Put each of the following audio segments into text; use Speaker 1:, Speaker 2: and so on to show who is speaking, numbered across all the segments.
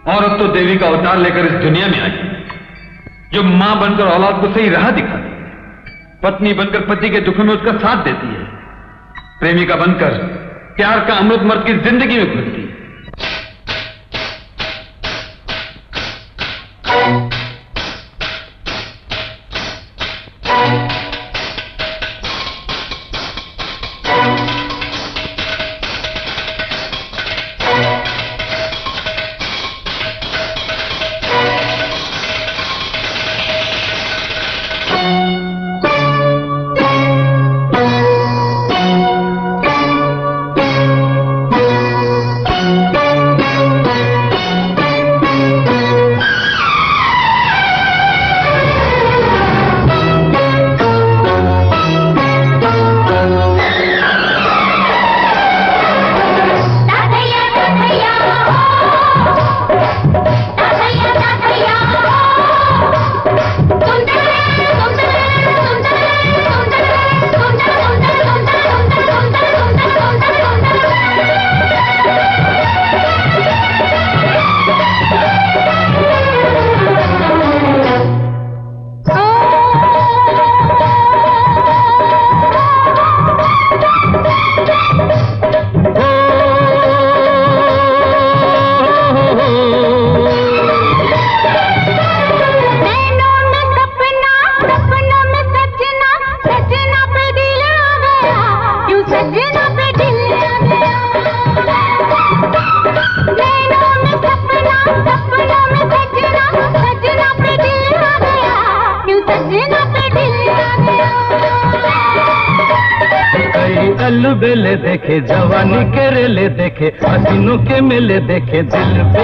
Speaker 1: औरत तो देवी का अवतार लेकर इस दुनिया में आई, जो मां बनकर औलाद को सही राह दिखाती है, पत्नी बनकर पति के दुख में उसका साथ देती है, प्रेमिका बनकर प्यार का अमृत मर्द की जिंदगी में घुलती है।
Speaker 2: बेले देखे जवानी के रेले देखे हसीनों के मेले देखे दिल पे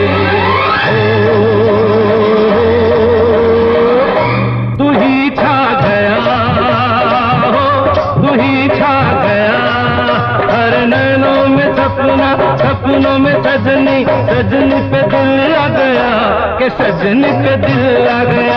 Speaker 2: तू ही छा गया तू ही छा गया हर नैनों में सपना सपनों में सजनी सजनी पे दिल आ गया के सजनी पे दिल आ गया।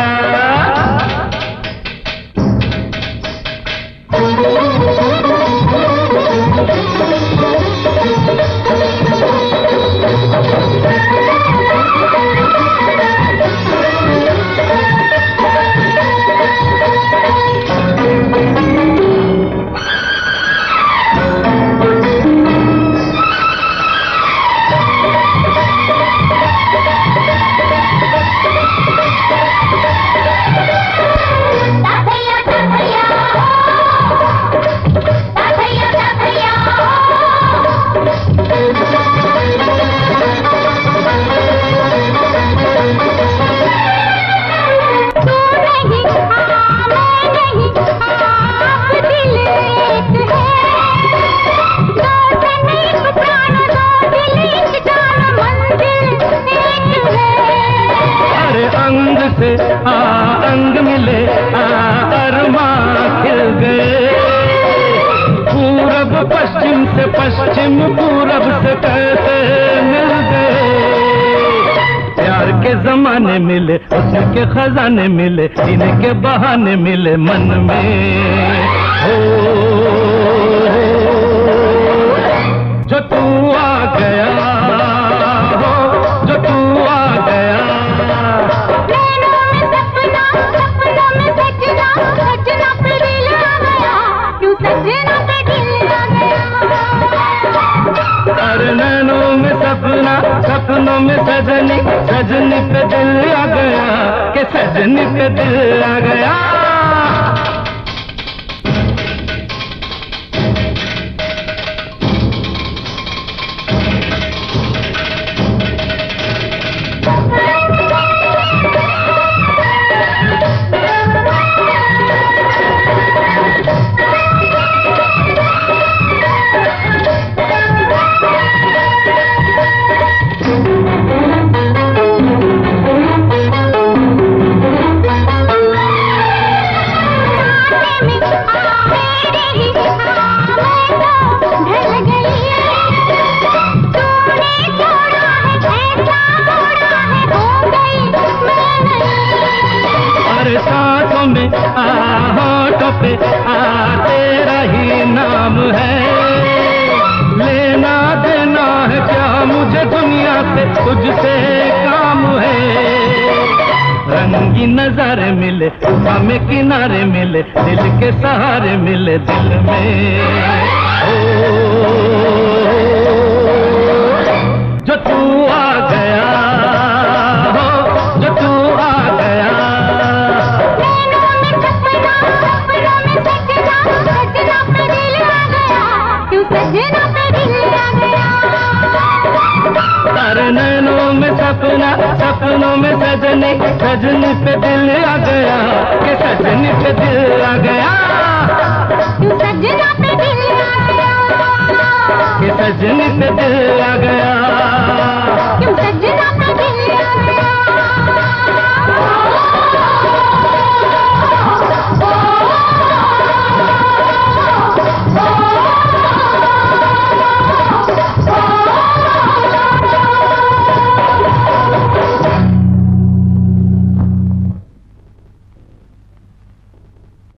Speaker 2: अंग मिले अरमा खिल गए पूरब पश्चिम से पश्चिम पूरब से कैसे मिल गए प्यार के जमाने मिले उसके खजाने मिले इनके बहाने मिले मन में हो जो तू आ गया हो जो तू आ गया अरे नैनों में सपना सपनों में सजनी सजनी पे दिल आ गया के सजनी पे दिल आ गया। होठों पे तेरा ही नाम है लेना देना है क्या मुझे दुनिया से तुझसे रंगी नजारे मिले, हमें किनारे मिले, दिल के सहारे मिले दिल में। जो तू आ गया हो, जो तू आ गया।
Speaker 3: नैनों में सपना, सपनों में सजना, सजना पे दिल आ गया, तू सजना पे दिल आ गया।
Speaker 2: अरे नैनों में सपना, सपनों में सजनी, सजनी पे दिल आ गया, कि सजनी पे दिल आ गया,
Speaker 3: तू सजना पे दिल आ गया,
Speaker 2: कि सजनी पे दिल आ गया।